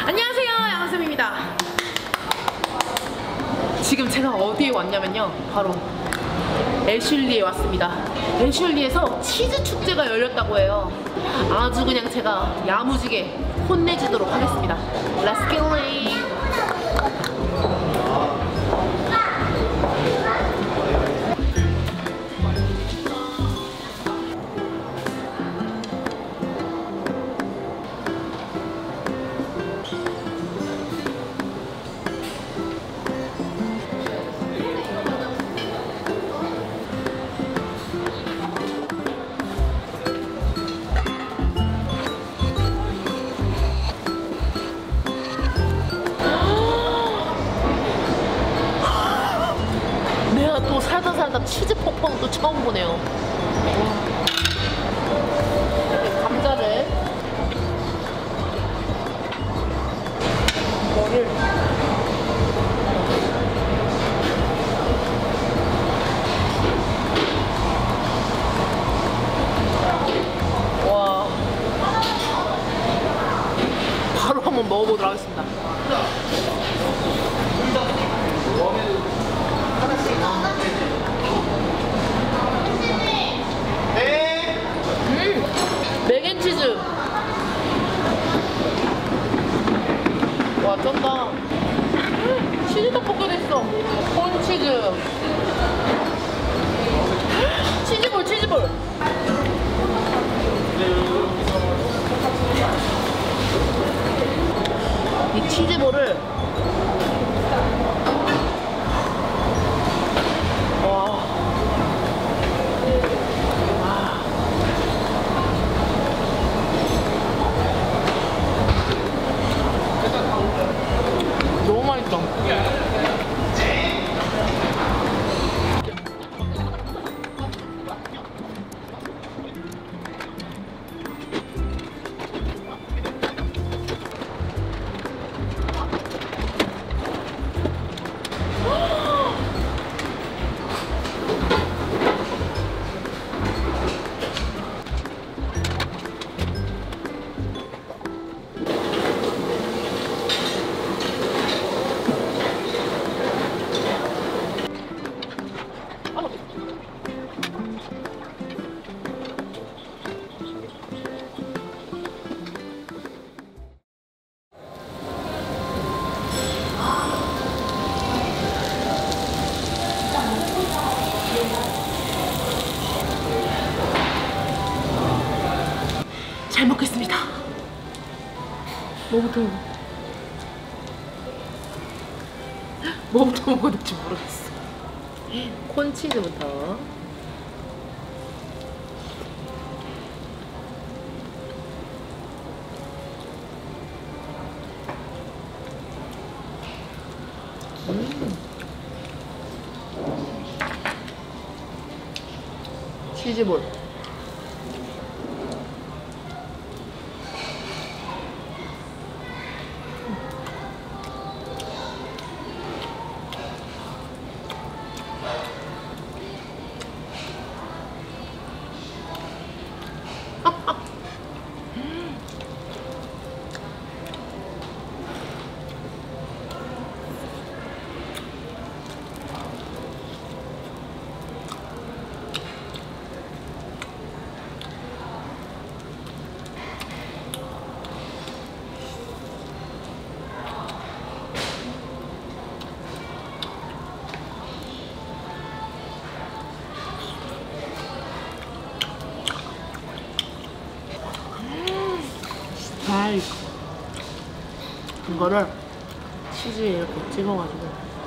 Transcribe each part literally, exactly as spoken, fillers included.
안녕하세요, 양쌤입니다. 지금 제가 어디에 왔냐면요, 바로 애슐리에 왔습니다. 애슐리에서 치즈 축제가 열렸다고 해요. 아주 그냥 제가 야무지게 혼내주도록 하겠습니다. Let's get it. 또 살다 살다 치즈 popcorn 또 처음 보네요. 감자를 이거를 와 바로 한번 먹어보도록 하겠습니다. 음! 맥앤치즈! 와, 쩐다. 음, 치즈 떡볶이도 있어. 콘치즈. 치즈볼, 치즈볼. 이 치즈볼을 와. 너무 맛있다. 잘 먹겠습니다. 뭐부터 먹어? 뭐부터 먹어야 될지 모르겠어. 콘치즈부터. 음. 치즈볼. 아이, 이거를 치즈에 이렇게 찍어가지고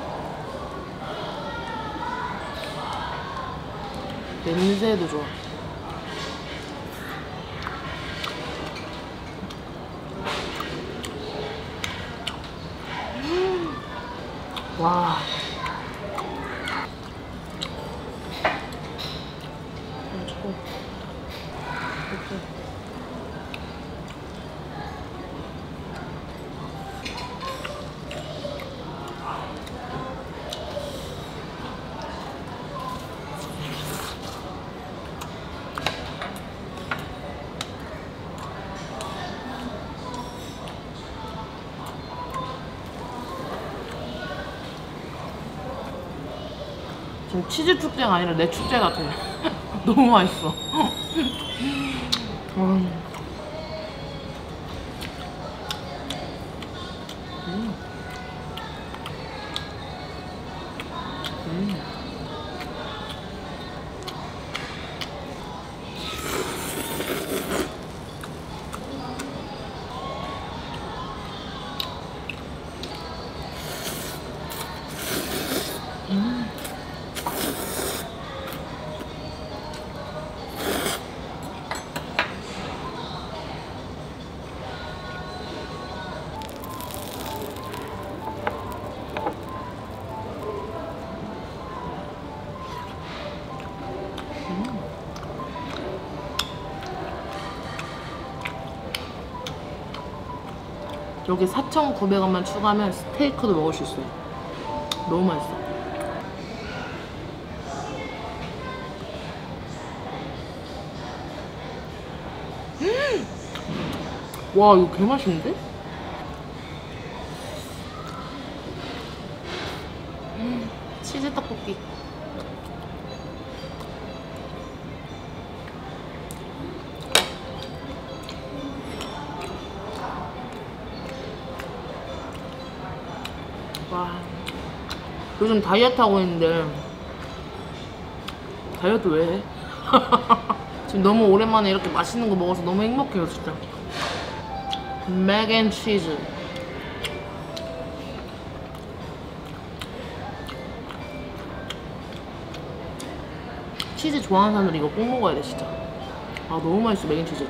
냄새도 좋아. 음. 와. 엄청 이렇게. 지금 치즈 축제가 아니라 내 축제 같아. 너무 맛있어. 음. 음. 음. 음. 여기 사천구백 원만 추가하면 스테이크도 먹을 수 있어요. 너무 맛있어. 음! 와, 이거 개 맛있는데? 음, 치즈 떡볶이. 와, 요즘 다이어트 하고 있는데 다이어트 왜 해? 지금 너무 오랜만에 이렇게 맛있는 거 먹어서 너무 행복해요 진짜. 맥앤치즈. 치즈 좋아하는 사람들 이거 꼭 먹어야 돼 진짜. 아 너무 맛있어 맥앤치즈.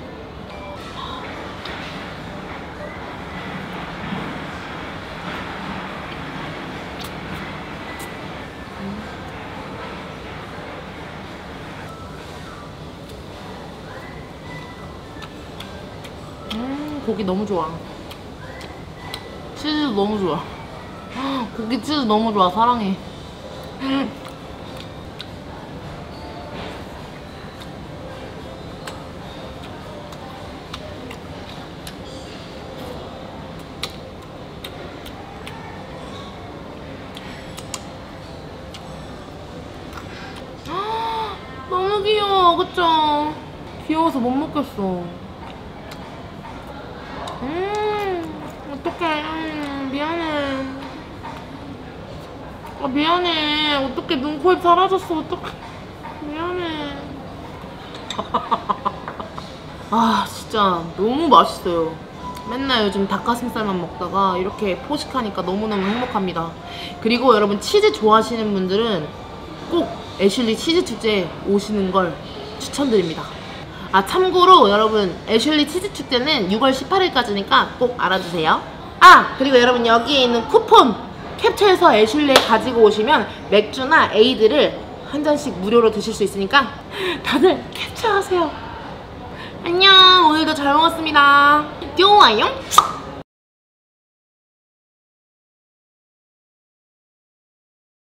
음, 고기 너무 좋아. 치즈도 너무 좋아. 고기 치즈 너무 좋아. 사랑해. 너무 귀여워, 그쵸? 귀여워서 못 먹겠어. 음, 어떡해. 음, 미안해. 아, 미안해. 어떡해. 눈, 코, 입 사라졌어. 어떡해. 미안해. 아, 진짜 너무 맛있어요. 맨날 요즘 닭가슴살만 먹다가 이렇게 포식하니까 너무너무 행복합니다. 그리고 여러분 치즈 좋아하시는 분들은 꼭 애슐리 치즈 축제에 오시는 걸 추천드립니다. 아 참고로 여러분 애슐리 치즈 축제는 유월 십팔일까지니까 꼭 알아주세요. 아 그리고 여러분 여기에 있는 쿠폰 캡처해서 애슐리에 가지고 오시면 맥주나 에이드를 한 잔씩 무료로 드실 수 있으니까 다들 캡처하세요. 안녕. 오늘도 잘 먹었습니다. 좋아요.